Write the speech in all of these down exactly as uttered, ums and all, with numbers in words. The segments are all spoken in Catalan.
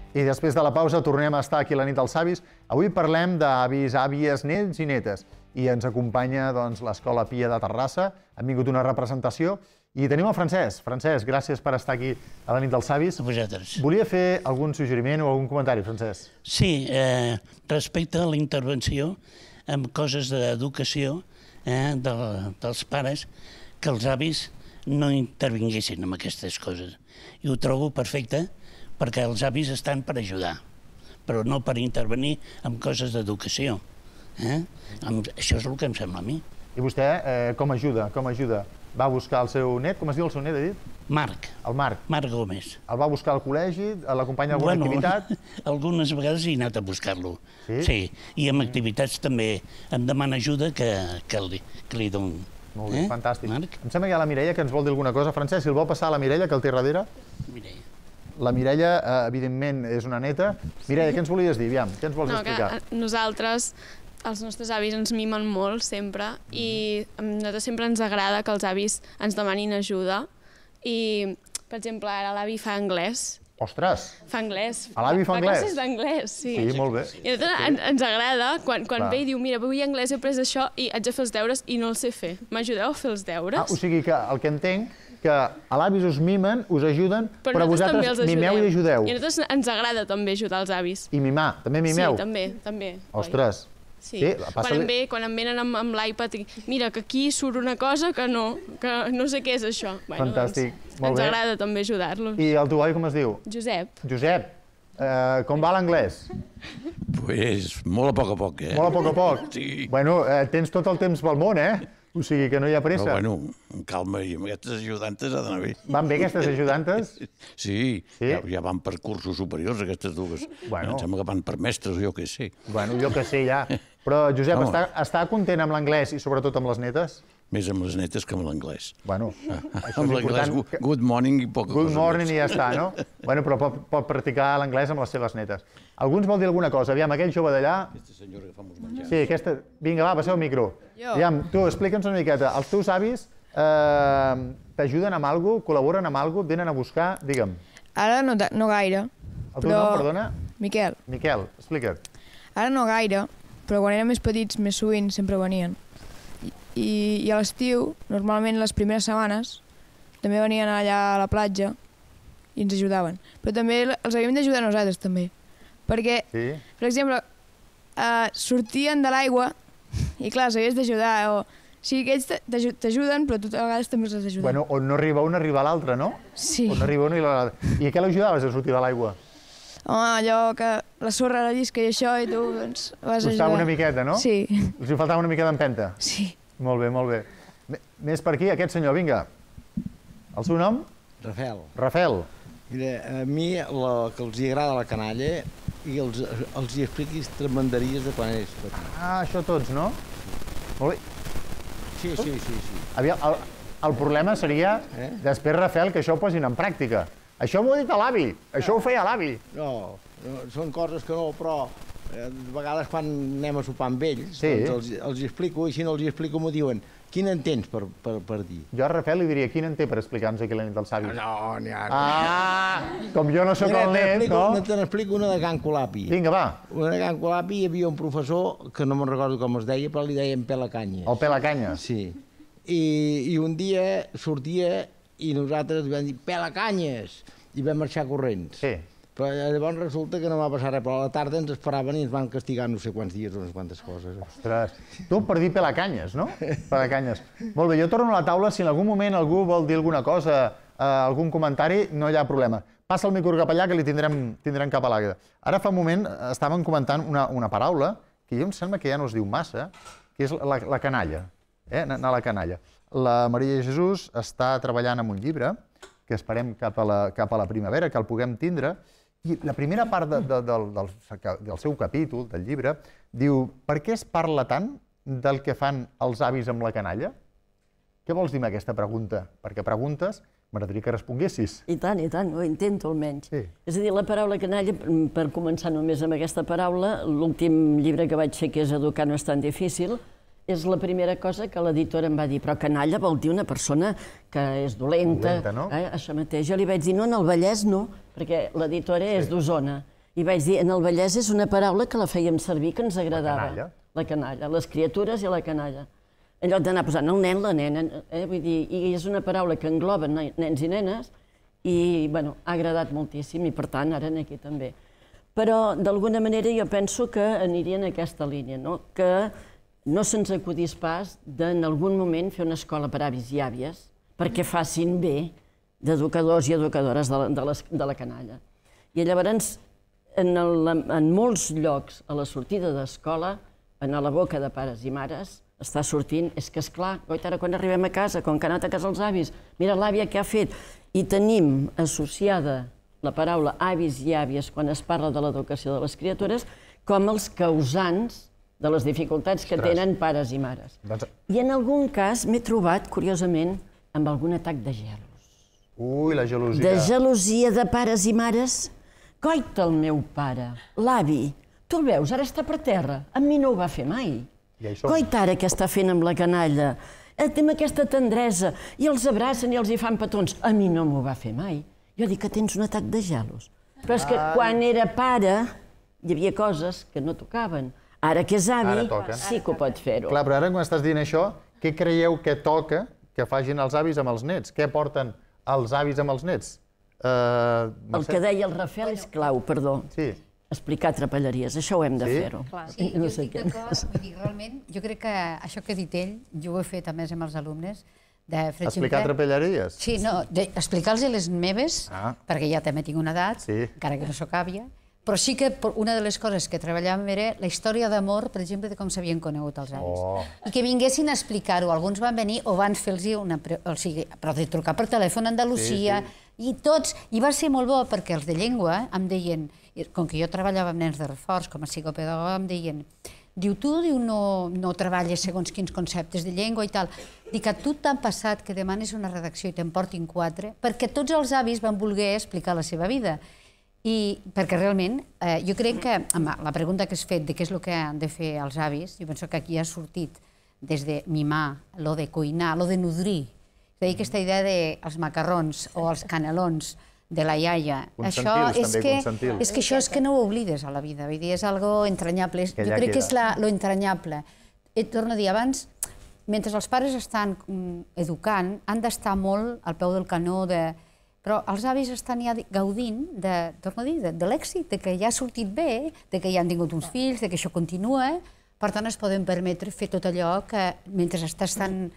I després de la pausa tornem a estar aquí a la nit dels avis. Avui parlem d'avis, àvies, nets i netes. I ens acompanya l'Escola Pia de Terrassa. Han vingut una representació. I tenim el Francesc. Francesc, gràcies per estar aquí a la nit dels avis. A vosaltres. Volia fer algun suggeriment o algun comentari, Francesc? Sí, respecte a la intervenció amb coses d'educació dels pares, que els avis no intervinguessin en aquestes coses. I ho trobo perfecte, perquè els avis estan per ajudar, però no per intervenir en coses d'educació. Això és el que em sembla a mi. I vostè com ajuda? Com ajuda? Va buscar el seu net? Com es diu el seu net, ha dit? Marc. El Marc. Marc Gómez. El va buscar al col·legi? L'acompanya a alguna activitat? Algunes vegades he anat a buscar-lo. Sí? I amb activitats també em demana ajuda que li dono. Molt bé, fantàstic. Em sembla que hi ha la Mireia que ens vol dir alguna cosa. Francesc, si el vol passar a la Mireia, que el té darrere. Mireia. La Mireia, evidentment, és una neta. Mireia, què ens volies dir? Aviam, què ens vols explicar? Nosaltres, els nostres avis ens mimen molt, sempre, i a nosaltres sempre ens agrada que els avis ens demanin ajuda. I, per exemple, ara l'avi fa anglès. Ostres! Fa anglès. L'avi fa anglès? Fa classes d'anglès, sí. Sí, molt bé. I a nosaltres ens agrada quan ve i diu, mira, avui anglès he après això i haig de fer els deures i no els sé fer. M'ajudeu a fer els deures? O sigui que el que entenc que a l'avis us mimen, us ajuden, però vosaltres mimeu i ajudeu. I a nosaltres ens agrada també ajudar els avis. I mimar, també mimeu? Sí, també, també. Ostres. Sí, quan em venen amb l'iPad i mira, que aquí surt una cosa que no, que no sé què és això. Fantàstic, molt bé. Ens agrada també ajudar-los. I el teu avi com es diu? Josep. Josep, com va l'anglès? Pues molt a poc a poc, eh? Molt a poc a poc? Sí. Bueno, tens tot el temps pel món, eh? O sigui que no hi ha pressa. Però, bueno, amb calma, i amb aquestes ajudantes ha d'anar bé. Van bé aquestes ajudantes? Sí, ja van per cursos superiors, aquestes dues. Em sembla que van per mestres, jo què sé. Bueno, jo què sé, ja. Però, Josep, està content amb l'anglès i sobretot amb les netes? Més amb les netes que amb l'anglès. Bueno, això és important. Good morning i poca cosa més. Good morning i ja està, no? Bueno, però pot practicar l'anglès amb les seves netes. Algú ens vol dir alguna cosa? Aviam, aquell jove d'allà... Aquesta senyora que fa molts menjars. Sí, aquesta... Vinga, va, passeu el micro. Aviam, tu, explica'ns una miqueta. Els teus avis t'ajuden amb alguna cosa, col·laboren amb alguna cosa, venen a buscar, digue'm. Ara no gaire. El teu nom, perdona? Miquel. Miquel, explica't. Ara no gaire, però quan érem més petits, més sovint, sempre venien. I a l'estiu, normalment les primeres setmanes, també venien allà a la platja i ens ajudaven. Però també els havíem d'ajudar nosaltres, també. Perquè, per exemple, sortien de l'aigua i, clar, els havies d'ajudar. O sigui, aquells t'ajuden, però tu a vegades també els has d'ajudar. Bueno, on no arriba un, arriba l'altre, no? Sí. On no arriba un i l'altre. I a què l'ajudaves a sortir de l'aigua? Home, allò que la sorra la llisca i això, i tu, doncs, vas ajudar. Costava una miqueta, no? Sí. Els hi faltava una mica d'empenta? Sí. Molt bé, molt bé. Més per aquí, aquest senyor, vinga. El seu nom? Rafel. Rafel. Mira, a mi que els agrada la canalla i els hi expliquis tremenderies de quan eres petit. Ah, això tots, no? Molt bé. Sí, sí, sí. Aviam, el problema seria, després, Rafel, que això ho posin en pràctica. Això m'ho ha dit l'avi, això ho feia l'avi. No, són coses que no, però... A vegades quan anem a sopar amb ells, els hi explico, i si no els hi explico m'ho diuen, quin en tens per dir? Jo a Rafel li diria, quin en té per explicar-nos aquí la nit dels avis? No, n'hi ha... Ah, com jo no sóc el net, no? Te n'explico una de Can Colapi. Vinga, va. Una de Can Colapi hi havia un professor, que no me'n recordo com es deia, però li deien Pelacanyes. El Pelacanyes? Sí. I un dia sortia i nosaltres vam dir, Pelacanyes! I vam marxar corrents. Sí. Però llavors resulta que no va passar res, però a la tarda ens esperaven i ens van castigar no sé quants dies o unes quantes coses. Ostres, tu per dir Pelacanyes, no? Pelacanyes. Molt bé, jo torno a la taula, si en algun moment algú vol dir alguna cosa, algun comentari, no hi ha problema. Passa el micro cap allà que li tindrem cap a l'àgueda. Ara fa un moment estàvem comentant una paraula que jo em sembla que ja no es diu massa, que és la canalla, anar a la canalla. La Maria Jesús està treballant en un llibre, que esperem cap a la primavera, que el puguem tindre. I la primera part del seu capítol, del llibre, diu per què es parla tant del que fan els avis amb la canalla? Què vols dir amb aquesta pregunta? Perquè preguntes, m'agradaria que responguessis. I tant, i tant, ho intento almenys. És a dir, la paraula canalla, per començar només amb aquesta paraula, l'últim llibre que vaig fer, que és Educar no és tan difícil, és la primera cosa que l'editora em va dir, però canalla vol dir una persona que és dolenta. Dolenta, no? Això mateix. Jo li vaig dir, no, en el Vallès no, perquè l'editora és d'Osona. I vaig dir, en el Vallès és una paraula que la fèiem servir, que ens agradava. La canalla. La canalla, les criatures i la canalla. En lloc d'anar posant el nen, la nena, vull dir, i és una paraula que engloba nens i nenes i, bueno, ha agradat moltíssim i, per tant, ara aquí també. Però, d'alguna manera, jo penso que aniria en aquesta línia, no? Que no se'ns acudís pas d'en algun moment fer una escola per avis i àvies perquè facin bé d'educadors i educadores de la canalla. I llavors, en molts llocs, a la sortida d'escola, a la boca de pares i mares, està sortint, és que, esclar, ara quan arribem a casa, com que ha anat a casa els avis, mira l'àvia què ha fet, i tenim associada la paraula avis i àvies quan es parla de l'educació de les criatures com els causants de les dificultats que tenen pares i mares. I en algun cas m'he trobat, curiosament, amb algun atac de gelos. Ui, la gelosia. De gelosia de pares i mares. Coita el meu pare, l'avi, tu el veus, ara està per terra. A mi no ho va fer mai. Coita ara què està fent amb la canalla. Té aquesta tendresa i els abracen i els hi fan petons. A mi no m'ho va fer mai. Jo dic que tens un atac de gelos. Però és que quan era pare hi havia coses que no tocaven. Ara que és avi, sí que ho pot fer-ho. Clar, però ara quan estàs dient això, què creieu que toca que facin els avis amb els nets? Què porten els avis amb els nets? El que deia el Rafael és clau, perdó. Sí. Explicar trapelleries, això ho hem de fer-ho. Sí, jo estic d'acord, vull dir, realment, jo crec que això que ha dit ell, jo ho he fet a més amb els alumnes, explicar trapelleries? Sí, no, explicar-los les meves, perquè ja també tinc una edat, encara que no sóc àvia, però sí que una de les coses que treballàvem era la història d'amor, per exemple, de com s'havien conegut els avis. I que vinguessin a explicar-ho. Alguns van venir o van fer-los una... O sigui, però de trucar per telèfon a Andalusia, i tots... I va ser molt bo perquè els de llengua em deien, com que jo treballava amb nens de reforç, com a psicopedagoga, em deien, diu, tu no treballes segons quins conceptes de llengua i tal. Dic, a tu t'han passat que demanes una redacció i te'n portin quatre, perquè tots els avis van voler explicar la seva vida. I perquè realment, jo crec que la pregunta que has fet de què és el que han de fer els avis, jo penso que aquí ha sortit des de mimar, lo de cuinar, lo de nodrir. És a dir, aquesta idea dels macarrons o els canelons de la iaia. Consentils, també, consentils. És que això és que no ho oblides a la vida, vull dir, és algo entranyable. Jo crec que és lo entranyable. Et torno a dir, abans, mentre els pares estan educant, han d'estar molt al peu del canó de... Però els avis estan ja gaudint, torno a dir, de l'èxit, de que ja ha sortit bé, de que ja han tingut uns fills, de que això continua. Per tant, es poden permetre fer tot allò que mentre estàs tan...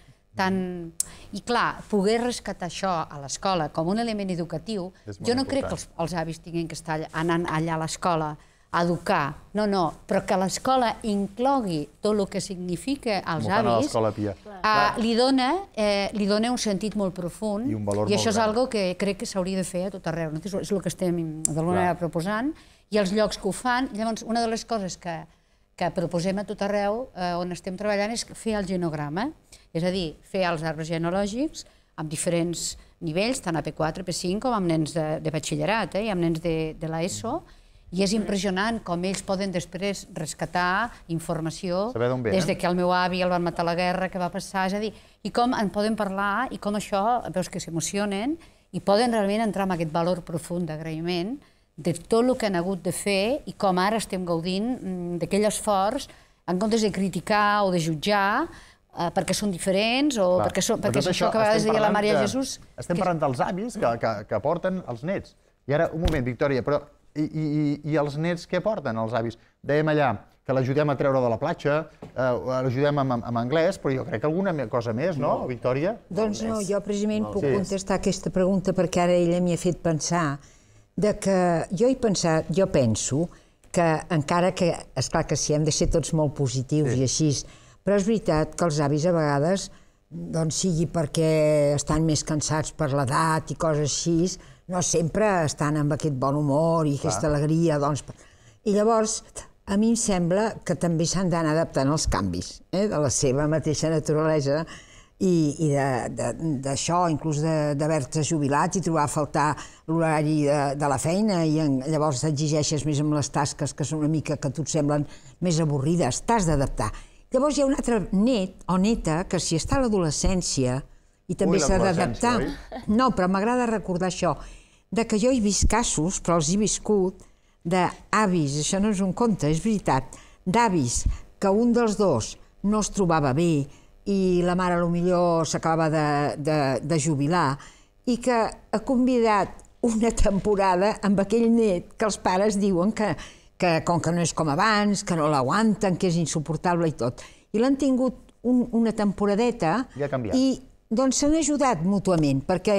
I clar, poder rescatar això a l'escola com un element educatiu, jo no crec que els avis tinguin que estar anant allà a l'escola a educar. No, no, però que l'escola inclogui tot el que significa als avis, li dona un sentit molt profund i això és una cosa que crec que s'hauria de fer a tot arreu. És el que estem d'alguna manera proposant i els llocs que ho fan. Llavors, una de les coses que proposem a tot arreu on estem treballant és fer el genograma, és a dir, fer els arbres genealògics amb diferents nivells, tant a P quatre, P cinc, com amb nens de batxillerat i amb nens de l'ESO. I és impressionant com ells poden després rescatar informació des que el meu avi el van matar a la guerra, què va passar, és a dir, i com en poden parlar i com això, veus que s'emocionen i poden realment entrar en aquest valor profund d'agraïment de tot el que han hagut de fer i com ara estem gaudint d'aquell esforç en comptes de criticar o de jutjar perquè són diferents o perquè és això que a vegades deia la Maria Jesús. Estem parlant dels avis que porten els nets. I ara, un moment, Victòria, però i els nets què porten, els avis? Dèiem allà que l'ajudem a treure de la platja, l'ajudem amb anglès, però jo crec que alguna cosa més, no, Victòria? Doncs no, jo precisament puc contestar aquesta pregunta perquè ara ella m'hi ha fet pensar que jo he pensat, jo penso que encara que, esclar que sí, hem de ser tots molt positius i així, però és veritat que els avis a vegades, doncs sigui perquè estan més cansats per l'edat i coses així, no sempre estan amb aquest bon humor i aquesta alegria, doncs... I llavors, a mi em sembla que també s'han d'anar adaptant als canvis de la seva mateixa naturalesa i d'això, inclús d'haver-te jubilat i trobar a faltar l'horari de la feina i llavors t'exigeixes més amb les tasques que són una mica que a tu et semblen més avorrides, t'has d'adaptar. Llavors hi ha un altre net o neta que si està a l'adolescència i també s'ha d'adaptar... No, però m'agrada recordar això, de que jo he vist casos, però els he viscut, d'avis, això no és un conte, és veritat, d'avis que un dels dos no es trobava bé i la mare potser s'acabava de, de, de jubilar i que ha convidat una temporada amb aquell net que els pares diuen que, que com que no és com abans, que no l'aguanten, que és insuportable i tot. I l'han tingut un, una temporadeta i, i doncs s'han ajudat mútuament, perquè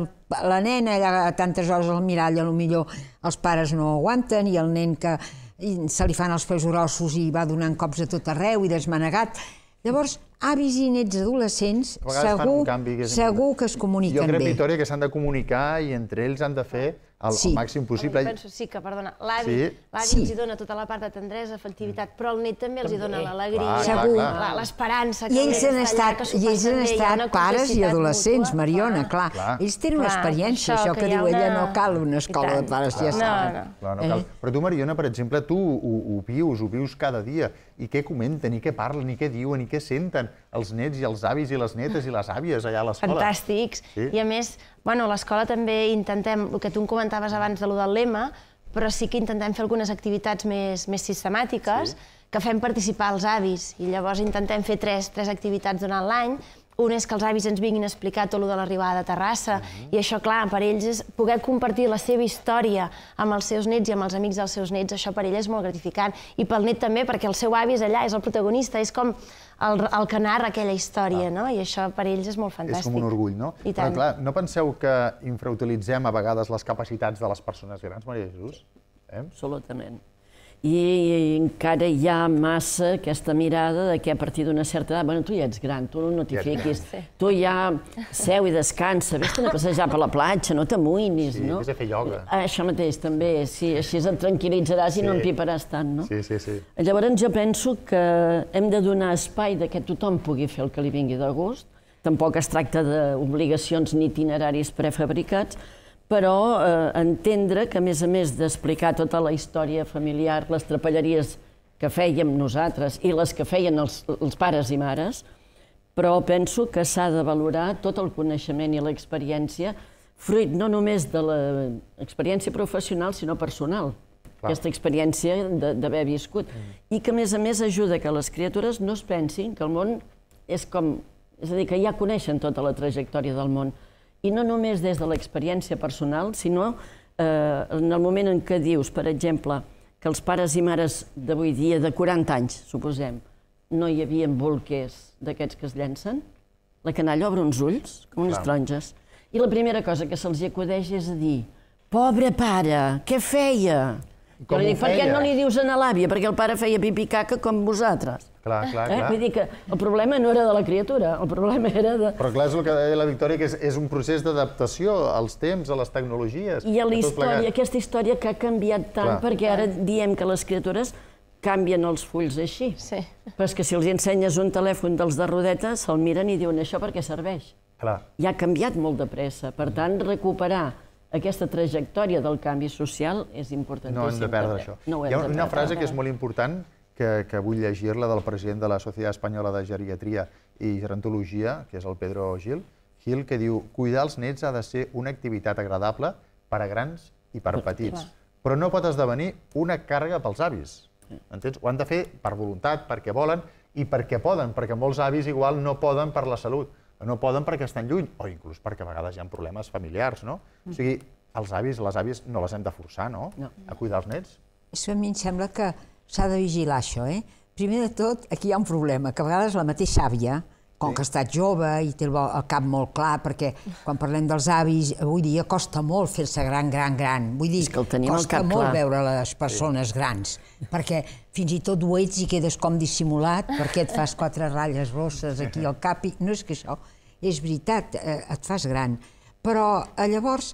la nena allà tantes hores al mirall, potser els pares no aguanten, i el nen que se li fan els peus grossos i va donant cops a tot arreu i desmanegat. Llavors, avis i nets adolescents segur, segur que es comuniquen bé. Jo crec, Vitòria, que s'han de comunicar i entre ells han de fer el, sí. el màxim possible. Jo penso, sí, que, perdona, l'avi sí. sí. els hi dona tota la part de tendresa, afectivitat, però el net també els hi dona l'alegria, l'esperança. I ells han estat, i ells han estat pares i adolescents, mútua. Mariona, clar. clar. Ells tenen una experiència, això, això que, que diu una... ella, no cal una escola de pares, clar. ja saben. No, no. Clar, no cal. Eh? Però tu, Mariona, per exemple, tu ho, ho vius, ho vius cada dia, i què comenten, i què parlen, i què diuen, i què senten els nets i els avis i les netes i les àvies allà a l'escola. Fantàstics. Sí? I a més, bueno, a l'escola també intentem, el que tu em comentaves abans de lo del lema, però sí que intentem fer algunes activitats més, més sistemàtiques, sí. que fem participar els avis, i llavors intentem fer tres, tres activitats durant l'any. Un és que els avis ens vinguin a explicar tot el de l'arribada de Terrassa, uh-huh. i això, clar, per ells és poder compartir la seva història amb els seus nets i amb els amics dels seus nets, això per ell és molt gratificant. I pel net també, perquè el seu avi és allà, és el protagonista, és com el, el que narra aquella història, ah. no? I això per ells és molt fantàstic. És com un orgull, no? I tant. Però, clar, no penseu que infrautilitzem a vegades les capacitats de les persones grans, Maria Jesús? Eh? Absolutament. I, i encara hi ha massa aquesta mirada de que a partir d'una certa edat, bueno, tu ja ets gran, tu no t'hi fiquis, sí. tu ja seu i descansa, vés-te'n a passejar per la platja, no t'amoïnis, sí, no? Vés a fer ioga. Això mateix, també, sí, així et tranquil·litzaràs sí. i no empiparàs tant, no? Sí, sí, sí. Llavors jo penso que hem de donar espai de que tothom pugui fer el que li vingui de gust, tampoc es tracta d'obligacions ni itineraris prefabricats, però eh, entendre que, a més a més d'explicar tota la història familiar, les trapelleries que fèiem nosaltres i les que feien els, els pares i mares, però penso que s'ha de valorar tot el coneixement i l'experiència, fruit no només de l'experiència professional, sinó personal. Clar. Aquesta experiència d'haver viscut. Mm. I que, a més a més, ajuda que les criatures no es pensin que el món és com... És a dir, que ja coneixen tota la trajectòria del món. I no només des de l'experiència personal, sinó eh, en el moment en què dius, per exemple, que els pares i mares d'avui dia, de quaranta anys, suposem, no hi havia bolquers d'aquests que es llencen, la canalla obre uns ulls, com unes taronges, i la primera cosa que se'ls acudeix és a dir, pobre pare, què feia? Jo li dic, per què no li dius a l'àvia? Perquè el pare feia pipi caca com vosaltres. Clar, clar, clar. Vull dir que el problema no era de la criatura, el problema era de... Però clar, és el que deia la Victòria, que és un procés d'adaptació als temps, a les tecnologies... I a la història, aquesta història que ha canviat tant, perquè ara diem que les criatures canvien els fulls així. Sí. Però és que si els ensenyes un telèfon dels de rodeta, se'l miren i diuen això per què serveix. Clar. I ha canviat molt de pressa. Per tant, recuperar aquesta trajectòria del canvi social és importantíssim. No hem de perdre això. Hi ha una frase que és molt important, que vull llegir-la, del president de la Societat Espanyola de Geriatria i Gerontologia, que és el Pedro Gil, Gil, que diu: cuidar els nets ha de ser una activitat agradable per a grans i per petits, però no pot esdevenir una càrrega pels avis. Entens? Ho han de fer per voluntat, perquè volen i perquè poden, perquè molts avis igual no poden per la salut, no poden perquè estan lluny, o inclús perquè a vegades hi ha problemes familiars, no? O sigui, els avis, les àvies, no les hem de forçar, no?, a cuidar els nets. Això a mi em sembla que s'ha de vigilar, això, eh? Primer de tot, aquí hi ha un problema, que a vegades la mateixa àvia, com que ha estat jove i té el cap molt clar, perquè quan parlem dels avis, avui dia costa molt fer-se gran, gran, gran. Vull dir, costa molt veure les persones grans, perquè fins i tot ho ets i quedes com dissimulat, perquè et fas quatre ratlles rosses aquí al cap, i no és que això, és veritat, et fas gran. Però llavors,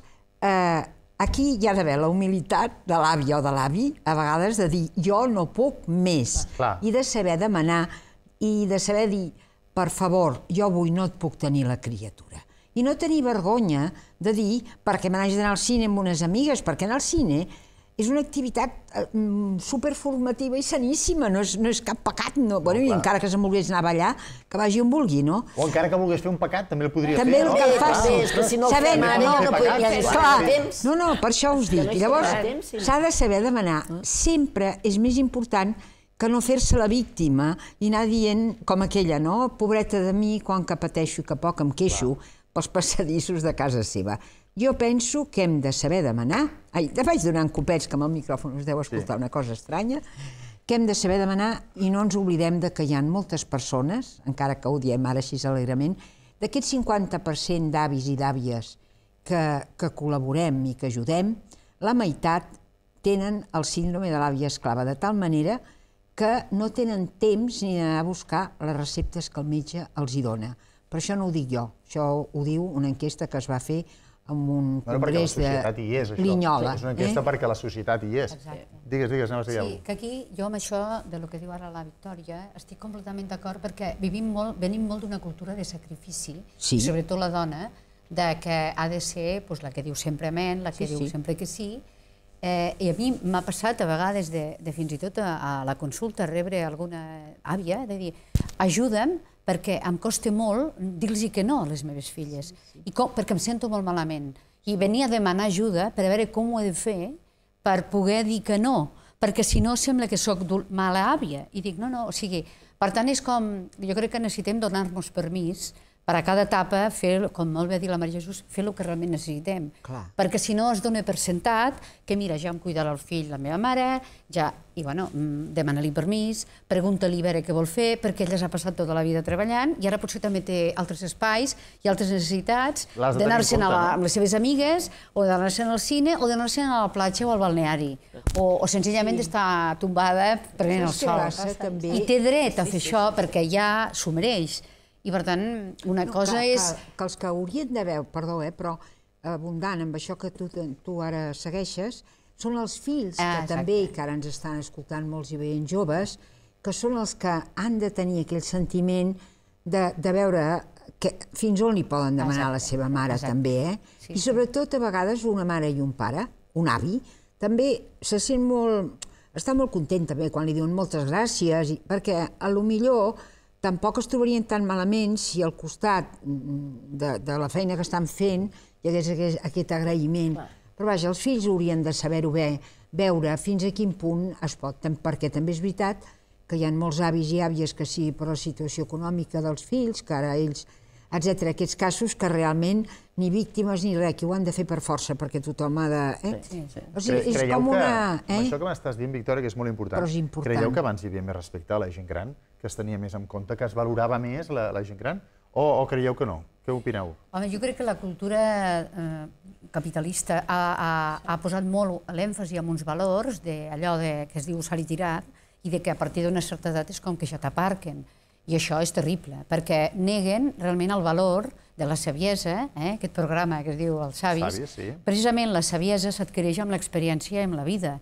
aquí hi ha d'haver la humilitat de l'àvia o de l'avi, a vegades de dir jo no puc més, i de saber demanar, i de saber dir per favor, jo avui no et puc tenir la criatura. I no tenir vergonya de dir perquè me n'hagi d'anar al cine amb unes amigues, perquè anar al cine és una activitat superformativa i saníssima, no és cap pecat, i encara que se'n volgués anar a ballar, que vagi on vulgui, no? O encara que volgués fer un pecat, també el podria fer, no? També el que el faci. És que si no el fem ara no podria dedicar temps. No, no, per això us dic. Llavors, s'ha de saber demanar. Sempre és més important que no fer-se la víctima i anar dient, com aquella, no? Pobreta de mi, quan que pateixo i que poc em queixo pels passadissos de casa seva. Jo penso que hem de saber demanar, ai, te vaig donant copets que amb el micròfon us deu escoltar una cosa estranya, que hem de saber demanar i no ens oblidem que hi ha moltes persones, encara que ho diem ara així alegrement, d'aquest cinquanta per cent d'avis i d'àvies que col·laborem i que ajudem, la meitat tenen el síndrome de l'àvia esclava, de tal manera que no tenen temps ni d'anar a buscar les receptes que el metge els hi dona. Per això no ho dic jo, això ho diu una enquesta que es va fer en un congrés de Linyola. És una enquesta perquè la societat hi és. Digues, digues, anem a seguir. Sí, que aquí jo amb això, de lo que diu ara la Victòria, estic completament d'acord perquè venim molt d'una cultura de sacrifici, sobretot la dona, que ha de ser la que diu sempre amén, la que diu sempre que sí, i a mi m'ha passat a vegades, fins i tot a la consulta, rebre alguna àvia, de dir, ajuda'm, perquè em costa molt dir-los que no a les meves filles, perquè em sento molt malament. I venia a demanar ajuda per a veure com ho he de fer per poder dir que no, perquè si no sembla que soc mala àvia. I dic, no, no, o sigui, per tant és com, jo crec que necessitem donar-nos permís per a cada etapa fer, com molt bé ha dit la Maria Jesús, fer el que realment necessitem. Perquè si no es dona per sentat que mira, ja em cuidarà el fill la meva mare, ja, i bueno, demana-li permís, pregunta-li a veure què vol fer, perquè ella s'ha passat tota la vida treballant i ara potser també té altres espais i altres necessitats d'anar-se'n amb les seves amigues o d'anar-se'n al cine o d'anar-se'n a la platja o al balneari o senzillament d'estar tombada prenent el sol. I té dret a fer això perquè ja s'ho mereix. I, per tant, una cosa és... Que els que haurien de veure, perdó, però abundant amb això que tu ara segueixes, són els fills que també, que ara ens estan escoltant molts i veient joves, que són els que han de tenir aquell sentiment de veure fins on li poden demanar a la seva mare també, eh? I sobretot, a vegades, una mare i un pare, un avi, també se sent molt... està molt content també quan li diuen moltes gràcies, perquè a lo millor tampoc es trobarien tan malament si al costat de la feina que estan fent hi hagués aquest agraïment. Però vaja, els fills haurien de saber-ho bé, veure fins a quin punt es pot, perquè també és veritat que hi ha molts avis i àvies que sí per la situació econòmica dels fills, que ara ells, etcètera, aquests casos que realment ni víctimes ni res, que ho han de fer per força, perquè tothom ha de... És com una... Això que m'estàs dient, Victòria, que és molt important. Creieu que abans hi havia més respecte a la gent gran? Que es tenia més en compte, que es valorava més la gent gran? O creieu que no? Què opineu? Home, jo crec que la cultura capitalista ha posat molt l'èmfasi en uns valors d'allò que es diu sal i tirat i que a partir d'una certa edat és com que ja t'aparquen. I això és terrible, perquè neguen realment el valor de la saviesa, aquest programa que es diu Els Savis. Precisament la saviesa s'adquireix amb l'experiència i amb la vida.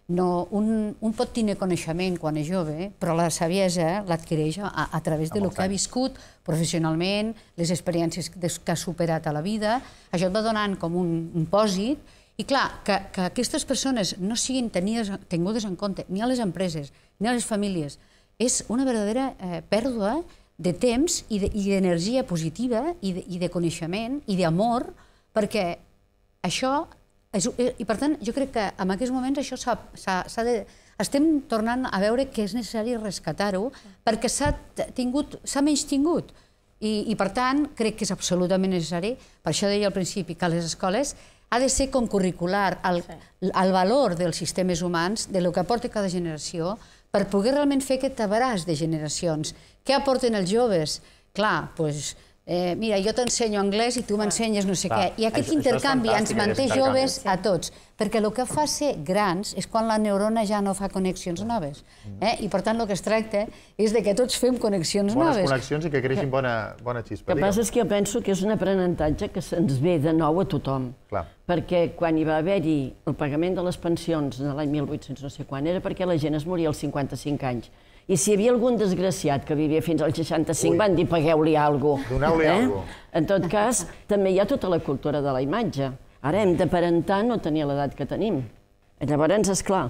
Un pot tenir coneixement quan és jove, però la saviesa l'adquireix a través del que ha viscut professionalment, les experiències que ha superat a la vida. Això et va donant com un pòsit. I clar, que aquestes persones no siguin tingudes en compte ni a les empreses ni a les famílies és una verdadera pèrdua de temps i d'energia positiva i de coneixement i d'amor, perquè això... I per tant, jo crec que en aquests moments això s'ha de... Estem tornant a veure que és necessari rescatar-ho perquè s'ha menys tingut. I per tant, crec que és absolutament necessari, per això deia al principi que a les escoles ha de ser com curricular el valor dels sistemes humans, del que aporta cada generació, per poder realment fer aquest abraç de generacions. Què aporten els joves? Clar, doncs... mira, jo t'ensenyo anglès i tu m'ensenyes no sé què. I aquest intercanvi ens manté joves a tots, perquè el que fa ser grans és quan la neurona ja no fa connexions noves. I per tant el que es tracta és que tots fem connexions noves. Bones connexions i que creixin bona xispa. El que passa és que jo penso que és un aprenentatge que se'ns ve de nou a tothom. Perquè quan hi va haver-hi el pagament de les pensions de l'any mil vuit-cents no sé quan, era perquè la gent es moria als cinquanta-cinc anys. I si hi havia algun desgraciat que vivia fins als seixanta-cinc, van dir pagueu-li alguna cosa. Doneu-li alguna cosa. En tot cas, també hi ha tota la cultura de la imatge. Ara hem d'aparentar no tenir l'edat que tenim. Llavors, esclar,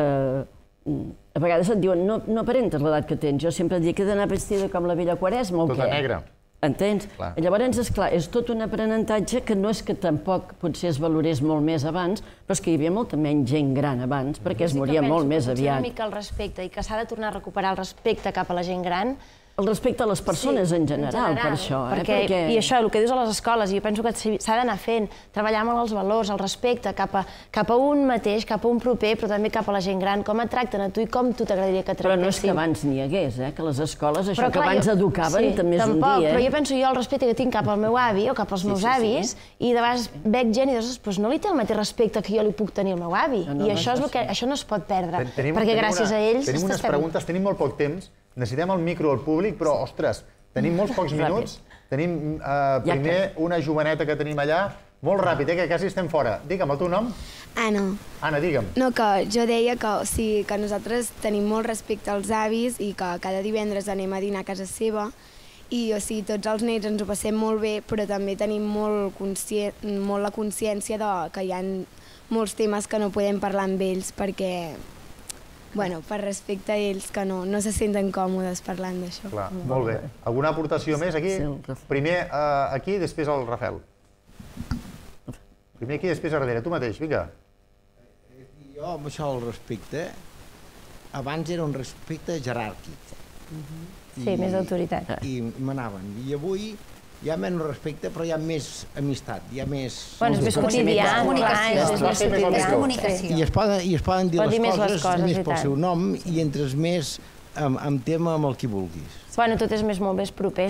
a vegades et diuen no aparentes l'edat que tens. Jo sempre dic que he d'anar vestida com la vella Quaresma o què? Tota negra. Entens? Llavors, esclar, és tot un aprenentatge que no és que tampoc potser es valorés molt més abans, però és que hi havia molta menys gent gran abans, perquè es moria molt més aviat. Una mica el respecte, i que s'ha de tornar a recuperar el respecte cap a la gent gran. El respecte a les persones en general, per això. I això, el que dius a les escoles, jo penso que s'ha d'anar fent, treballar molt els valors, el respecte cap a un mateix, cap a un proper, però també cap a la gent gran, com et tracten a tu i com tu t'agradaria que tractessin. Però no és que abans n'hi hagués, que les escoles, això que abans educaven, també és un dia. Però jo penso jo el respecte que tinc cap al meu avi o cap als meus avis, i de vegades veig gent i dius, doncs no li té el mateix respecte que jo li puc tenir al meu avi. I això no es pot perdre, perquè gràcies a ells... Tenim unes preguntes, tenim molt poc temps. Necessitem el micro al públic, però, ostres, tenim molts pocs minuts. Tenim primer una joveneta que tenim allà. Molt ràpid, que quasi estem fora. Digue'm, el teu nom? Anna. Anna, digue'm. No, que jo deia que nosaltres tenim molt respecte als avis i que cada divendres anem a dinar a casa seva i tots els nens ens ho passem molt bé, però també tenim molt la consciència que hi ha molts temes que no podem parlar amb ells perquè... Bueno, per respecte a ells, que no se senten còmodes parlant d'això. Clar, molt bé. Alguna aportació més aquí? Primer aquí, després el Rafael. Primer aquí, després a darrere. Tu mateix, vinga. Jo, amb això del respecte, abans era un respecte jeràrquic. Sí, més d'autoritat. I m'anaven. I avui hi ha menys respecte, però hi ha més amistat, hi ha més... Bueno, és més quotidià, és comunicació. I es poden dir les coses més pel seu nom i entres més en tema amb el qui vulguis. Bueno, tot és molt més proper.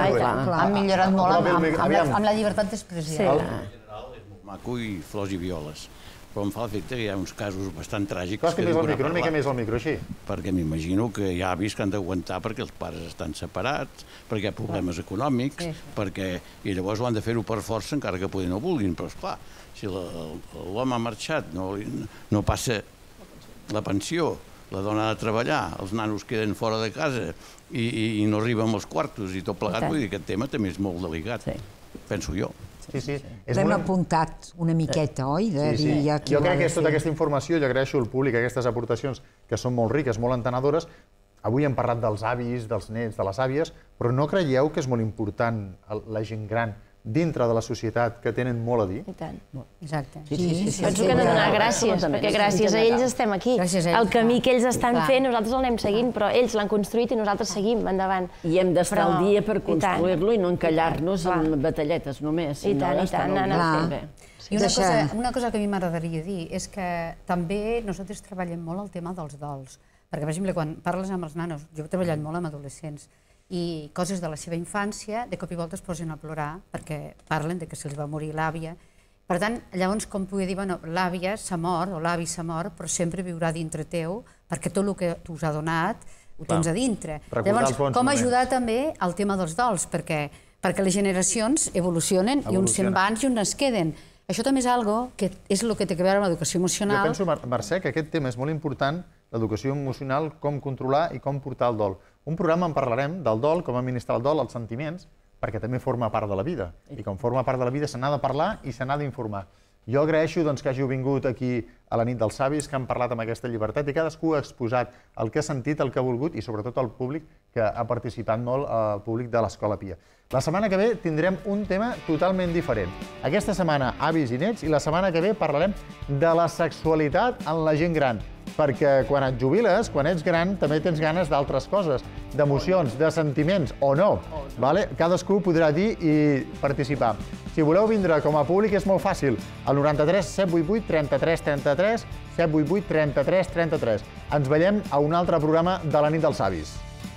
Han millorat molt amb la llibertat d'expressió. En general és molt maco i flors i violes. Però em fa l'efecte que hi ha uns casos bastant tràgics... Costi més el micro, una mica més el micro, així. Perquè m'imagino que hi ha avis que han d'aguantar perquè els pares estan separats, perquè hi ha problemes econòmics, perquè... I llavors ho han de fer-ho per força, encara que poder no vulguin. Però, esclar, si l'home ha marxat, no passa la pensió, la dona ha de treballar, els nanos queden fora de casa i no arriben els quartos i tot plegat, vull dir que aquest tema també és molt delicat, penso jo. L'hem apuntat una miqueta, oi? Jo crec que tota aquesta informació, jo agraeixo al públic aquestes aportacions que són molt riques, molt entenedores. Avui hem parlat dels avis, dels nets, de les àvies, però no creieu que és molt important la gent gran dintre de la societat que tenen molt a dir? I tant. Exacte. Penso que hem de donar gràcies, perquè gràcies a ells estem aquí. El camí que ells estan fent, nosaltres l'anem seguint, però ells l'han construït i nosaltres seguim endavant. I hem d'estar al dia per construir-lo i no encallar-nos amb batalletes només. I tant, i tant, anar fent bé. I una cosa que a mi m'agradaria dir és que també nosaltres treballem molt el tema dels dols. Perquè, per exemple, quan parles amb els nanos, jo he treballat molt amb adolescents, i coses de la seva infància, de cop i volta es posen a plorar perquè parlen de que se'ls va morir l'àvia. Per tant, llavors com poder dir, bueno, l'àvia s'ha mort o l'avi s'ha mort, però sempre viurà dintre teu perquè tot el que tu us ha donat ho tens a dintre. Llavors, com ajudar també al tema dels dols, perquè les generacions evolucionen i uns se'n van i uns es queden. Això també és algo que és el que té a veure amb l'educació emocional. Jo penso, Mercè, que aquest tema és molt important, l'educació emocional, com controlar i com portar el dol. Un programa en parlarem del dol, com administrar el dol, els sentiments, perquè també forma part de la vida. I com forma part de la vida se n'ha de parlar i se n'ha d'informar. Jo agraeixo que hàgiu vingut aquí a la nit dels savis, que han parlat amb aquesta llibertat i cadascú ha exposat el que ha sentit, el que ha volgut i sobretot el públic que ha participat molt, el públic de l'Escola Pia. La setmana que ve tindrem un tema totalment diferent. Aquesta setmana avis i nets i la setmana que ve parlarem de la sexualitat en la gent gran. Perquè quan et jubiles, quan ets gran, també tens ganes d'altres coses, d'emocions, de sentiments, o no. Cadascú podrà dir i participar. Si voleu vindre com a públic és molt fàcil. Al noranta-tres set vuit vuit trenta-tres trenta-tres, set vuit vuit trenta-tres trenta-tres. Ens veiem a un altre programa de la nit dels savis.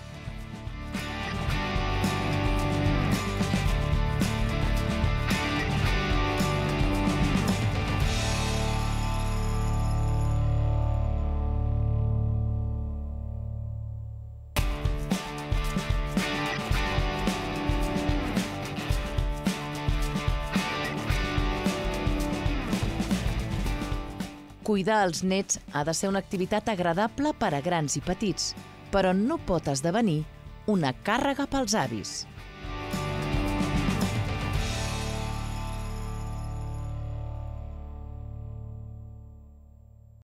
Cuidar els nets ha de ser una activitat agradable per a grans i petits, però no pot esdevenir una càrrega pels avis.